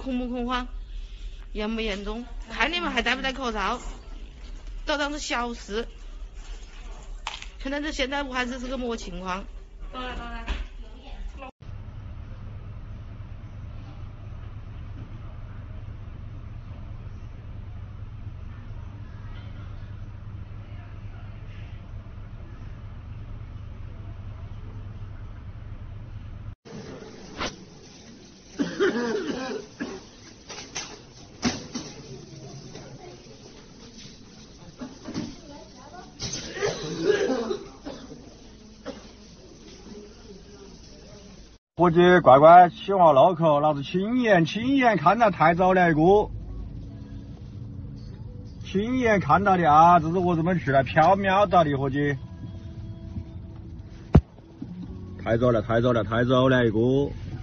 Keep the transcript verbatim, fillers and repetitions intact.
恐不恐慌，严不严重，看你们还戴不戴口罩，都当是小事。可能这现在武汉市是个么情况？ 当然当然。 伙计，乖乖，起话唠口，老子亲眼亲眼看到太早了一个，亲眼看到的啊！这是我怎么去了，缥缈到的，伙计，太早了，太早了，太早了一个。